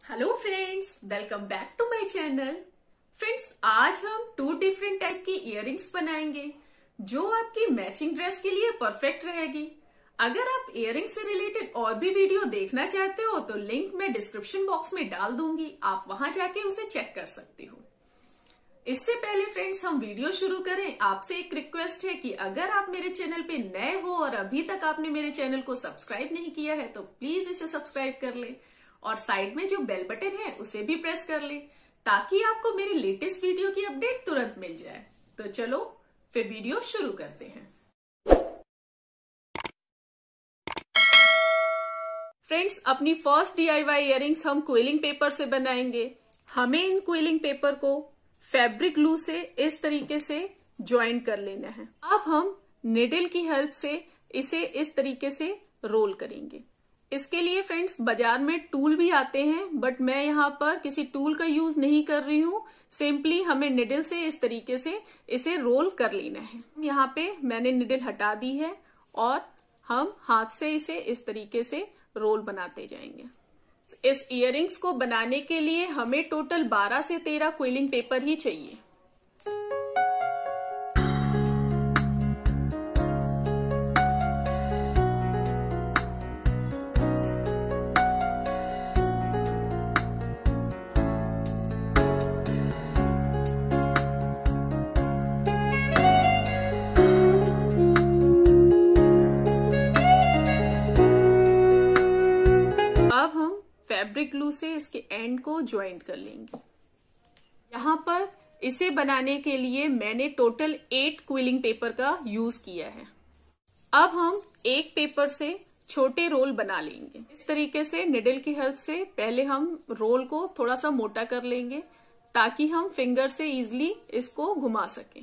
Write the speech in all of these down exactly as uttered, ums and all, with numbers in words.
Hello friends, welcome back to my channel. Friends, आज हम two different type की earrings बनाएंगे जो आपकी मैचिंग ड्रेस के लिए परफेक्ट रहेगी। अगर आप इयररिंग से रिलेटेड और भी वीडियो देखना चाहते हो तो लिंक मैं डिस्क्रिप्शन बॉक्स में डाल दूंगी, आप वहां जाके उसे चेक कर सकते हो। इससे पहले फ्रेंड्स हम वीडियो शुरू करें, आपसे एक रिक्वेस्ट है कि अगर आप मेरे चैनल पे नए हो और अभी तक आपने मेरे चैनल को सब्सक्राइब नहीं किया है तो प्लीज इसे सब्सक्राइब कर ले और साइड में जो बेल बटन है उसे भी प्रेस कर ले ताकि आपको मेरे लेटेस्ट वीडियो की अपडेट तुरंत मिल जाए। तो चलो फिर वीडियो शुरू करते हैं। फ्रेंड्स, अपनी फर्स्ट डीआईवाई इयररिंग्स हम क्विलिंग पेपर से बनाएंगे। हमें इन क्विलिंग पेपर को फैब्रिक ग्लू से इस तरीके से ज्वाइन कर लेना है। अब हम निडल की हेल्प से इसे इस तरीके से रोल करेंगे। इसके लिए फ्रेंड्स बाजार में टूल भी आते हैं, बट मैं यहाँ पर किसी टूल का यूज नहीं कर रही हूँ। सिंपली हमें निडल से इस तरीके से इसे रोल कर लेना है। यहाँ पे मैंने निडल हटा दी है और हम हाथ से इसे इस तरीके से रोल बनाते जाएंगे। इस इयररिंग्स को बनाने के लिए हमें टोटल बारह से तेरह क्विलिंग पेपर ही चाहिए। फैब्रिक ग्लू से इसके एंड को ज्वाइंट कर लेंगे। यहाँ पर इसे बनाने के लिए मैंने टोटल एट क्विलिंग पेपर का यूज किया है। अब हम एक पेपर से छोटे रोल बना लेंगे। इस तरीके से निडल की हेल्प से पहले हम रोल को थोड़ा सा मोटा कर लेंगे ताकि हम फिंगर से इजीली इसको घुमा सकें।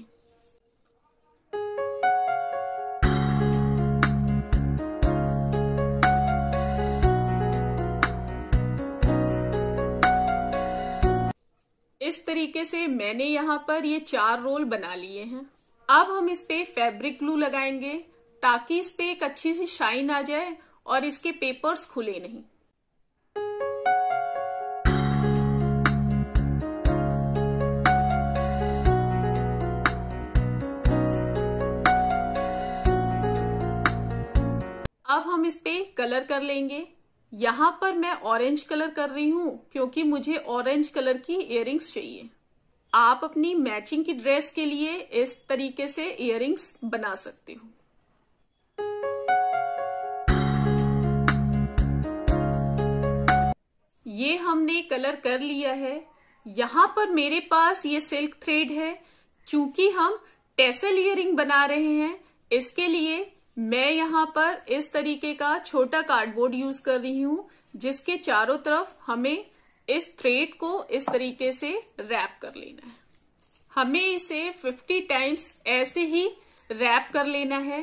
इस तरीके से मैंने यहाँ पर ये चार रोल बना लिए हैं। अब हम इस पे फैब्रिक ग्लू लगाएंगे ताकि इस पे एक अच्छी सी शाइन आ जाए और इसके पेपर्स खुले नहीं। अब हम इस पे कलर कर लेंगे। यहाँ पर मैं ऑरेंज कलर कर रही हूँ क्योंकि मुझे ऑरेंज कलर की इयररिंग्स चाहिए। आप अपनी मैचिंग की ड्रेस के लिए इस तरीके से इयररिंग्स बना सकते हो। ये हमने कलर कर लिया है। यहाँ पर मेरे पास ये सिल्क थ्रेड है। चूंकि हम टेसल इयररिंग बना रहे हैं, इसके लिए मैं यहाँ पर इस तरीके का छोटा कार्डबोर्ड यूज कर रही हूँ जिसके चारों तरफ हमें इस थ्रेड को इस तरीके से रैप कर लेना है। हमें इसे फिफ्टी टाइम्स ऐसे ही रैप कर लेना है।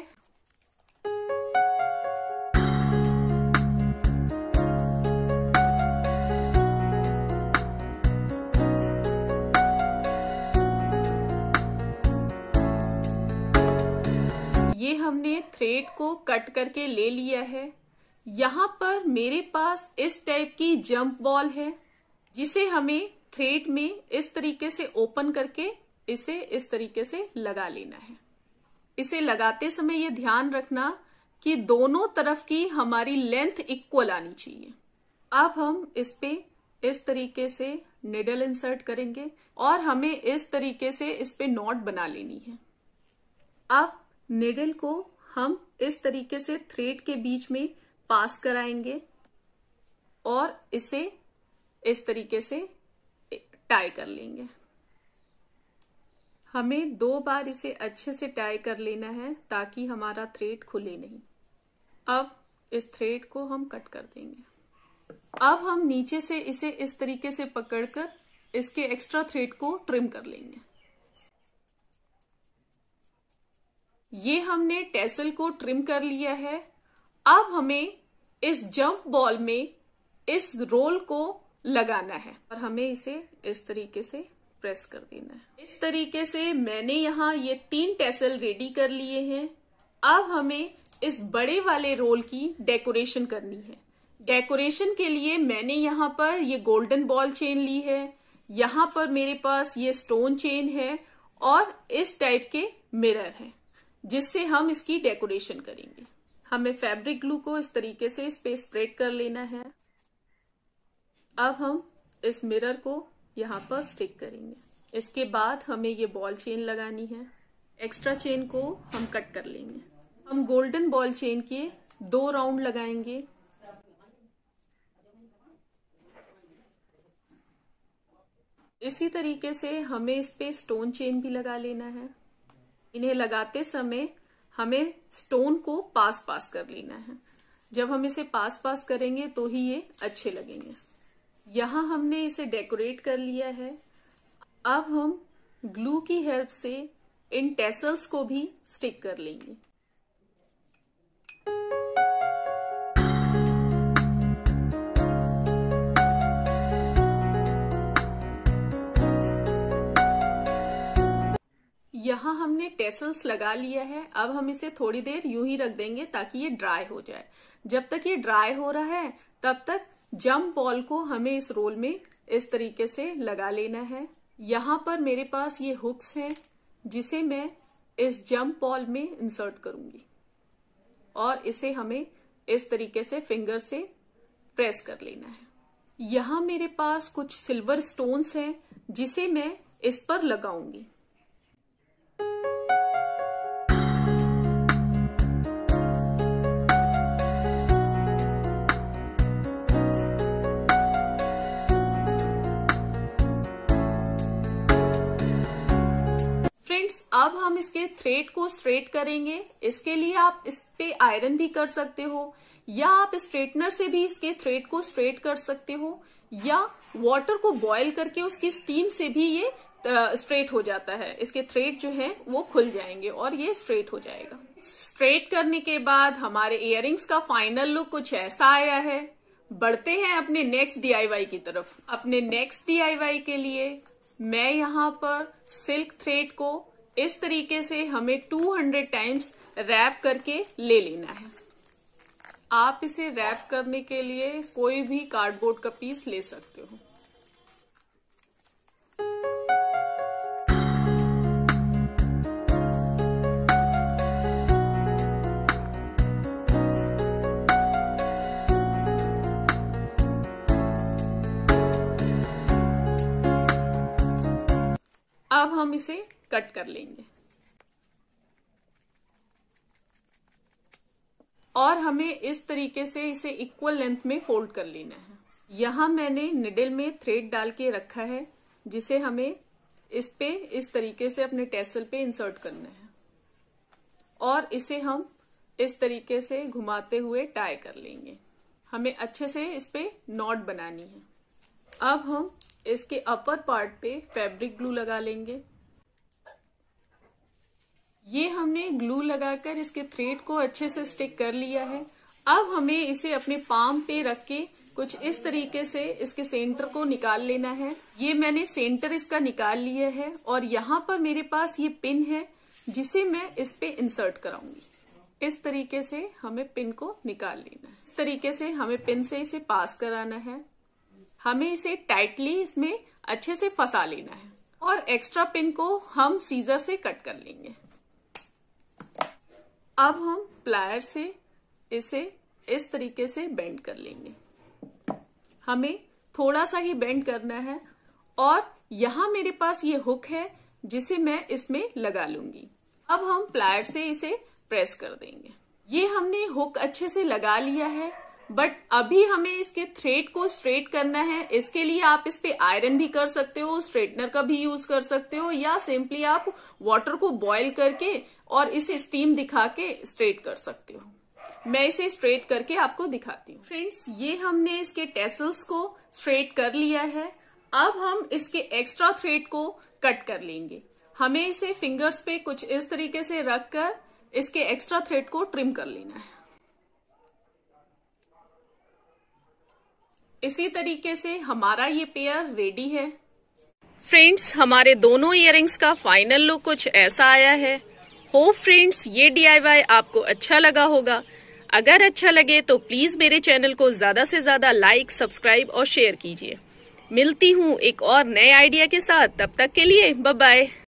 ये हमने थ्रेड को कट करके ले लिया है। यहाँ पर मेरे पास इस टाइप की जंप बॉल है जिसे हमें थ्रेड में इस तरीके से ओपन करके इसे इस तरीके से लगा लेना है। इसे लगाते समय ये ध्यान रखना कि दोनों तरफ की हमारी लेंथ इक्वल आनी चाहिए। अब हम इस पे इस तरीके से निडल इंसर्ट करेंगे और हमें इस तरीके से इस पे नॉट बना लेनी है। अब निडल को हम इस तरीके से थ्रेड के बीच में पास कराएंगे और इसे इस तरीके से टाई कर लेंगे। हमें दो बार इसे अच्छे से टाई कर लेना है ताकि हमारा थ्रेड खुले नहीं। अब इस थ्रेड को हम कट कर देंगे। अब हम नीचे से इसे इस तरीके से पकड़कर इसके एक्स्ट्रा थ्रेड को ट्रिम कर लेंगे। ये हमने टेसल को ट्रिम कर लिया है। अब हमें इस जंप बॉल में इस रोल को लगाना है और हमें इसे इस तरीके से प्रेस कर देना है। इस तरीके से मैंने यहाँ ये तीन टेसल रेडी कर लिए हैं। अब हमें इस बड़े वाले रोल की डेकोरेशन करनी है। डेकोरेशन के लिए मैंने यहाँ पर ये गोल्डन बॉल चेन ली है, यहाँ पर मेरे पास ये स्टोन चेन है और इस टाइप के मिरर है जिससे हम इसकी डेकोरेशन करेंगे। हमें फैब्रिक ग्लू को इस तरीके से इस पे स्प्रेड कर लेना है। अब हम इस मिरर को यहाँ पर स्टिक करेंगे। इसके बाद हमें ये बॉल चेन लगानी है। एक्स्ट्रा चेन को हम कट कर लेंगे। हम गोल्डन बॉल चेन के दो राउंड लगाएंगे। इसी तरीके से हमें इस पे स्टोन चेन भी लगा लेना है। इन्हें लगाते समय हमें स्टोन को पास पास कर लेना है। जब हम इसे पास पास करेंगे तो ही ये अच्छे लगेंगे। यहाँ हमने इसे डेकोरेट कर लिया है। अब हम ग्लू की हेल्प से इन टेसल्स को भी स्टिक कर लेंगे। यहाँ हमने टेसल्स लगा लिया है। अब हम इसे थोड़ी देर यूं ही रख देंगे ताकि ये ड्राई हो जाए। जब तक ये ड्राई हो रहा है तब तक जंप बॉल को हमें इस रोल में इस तरीके से लगा लेना है। यहाँ पर मेरे पास ये हुक्स हैं जिसे मैं इस जंप बॉल में इंसर्ट करूंगी और इसे हमें इस तरीके से फिंगर से प्रेस कर लेना है। यहाँ मेरे पास कुछ सिल्वर स्टोन्स हैं जिसे मैं इस पर लगाऊंगी। अब हम इसके थ्रेड को स्ट्रेट करेंगे। इसके लिए आप इस पे आयरन भी कर सकते हो या आप स्ट्रेटनर से भी इसके थ्रेड को स्ट्रेट कर सकते हो या वाटर को बॉईल करके उसकी स्टीम से भी ये स्ट्रेट हो जाता है। इसके थ्रेड जो है वो खुल जाएंगे और ये स्ट्रेट हो जाएगा। स्ट्रेट करने के बाद हमारे इयररिंग्स का फाइनल लुक कुछ ऐसा आया है। बढ़ते हैं अपने नेक्स्ट डीआईवाई की तरफ। अपने नेक्स्ट डीआईवाई के लिए मैं यहाँ पर सिल्क थ्रेड को इस तरीके से हमें दो सौ टाइम्स रैप करके ले लेना है। आप इसे रैप करने के लिए कोई भी कार्डबोर्ड का पीस ले सकते हो। अब हम इसे कट कर लेंगे और हमें इस तरीके से इसे इक्वल लेंथ में फोल्ड कर लेना है। यहां मैंने निडल में थ्रेड डाल के रखा है जिसे हमें इस पे इस तरीके से अपने टेसल पे इंसर्ट करना है और इसे हम इस तरीके से घुमाते हुए टाई कर लेंगे। हमें अच्छे से इस पे नॉट बनानी है। अब हम इसके अपर पार्ट पे फैब्रिक ग्लू लगा लेंगे। ये हमने ग्लू लगाकर इसके थ्रेड को अच्छे से स्टिक कर लिया है। अब हमें इसे अपने पाम पे रख के कुछ इस तरीके से इसके सेंटर को निकाल लेना है। ये मैंने सेंटर इसका निकाल लिया है और यहाँ पर मेरे पास ये पिन है जिसे मैं इस पे इंसर्ट कराऊंगी। इस तरीके से हमें पिन को निकाल लेना है। इस तरीके से हमें पिन से इसे पास कराना है। हमें इसे टाइटली इसमें अच्छे से फंसा लेना है और एक्स्ट्रा पिन को हम सीजर से कट कर लेंगे। अब हम प्लायर से इसे इस तरीके से बेंड कर लेंगे। हमें थोड़ा सा ही बेंड करना है और यहाँ मेरे पास ये हुक है जिसे मैं इसमें लगा लूंगी। अब हम प्लायर से इसे प्रेस कर देंगे। ये हमने हुक अच्छे से लगा लिया है, बट अभी हमें इसके थ्रेड को स्ट्रेट करना है। इसके लिए आप इस पे आयरन भी कर सकते हो, स्ट्रेटनर का भी यूज कर सकते हो या सिंपली आप वाटर को बॉईल करके और इसे स्टीम दिखा के स्ट्रेट कर सकते हो। मैं इसे स्ट्रेट करके आपको दिखाती हूँ। फ्रेंड्स, ये हमने इसके टेसल्स को स्ट्रेट कर लिया है। अब हम इसके एक्स्ट्रा थ्रेड को कट कर लेंगे। हमें इसे फिंगर्स पे कुछ इस तरीके से रखकर इसके एक्स्ट्रा थ्रेड को ट्रिम कर लेना है। इसी तरीके से हमारा ये पेयर रेडी है। फ्रेंड्स, हमारे दोनों इयररिंग्स का फाइनल लुक कुछ ऐसा आया है। होप फ्रेंड्स ये डीआईवाई आपको अच्छा लगा होगा। अगर अच्छा लगे तो प्लीज मेरे चैनल को ज्यादा से ज्यादा लाइक, सब्सक्राइब और शेयर कीजिए। मिलती हूँ एक और नए आइडिया के साथ, तब तक के लिए बाय बाय।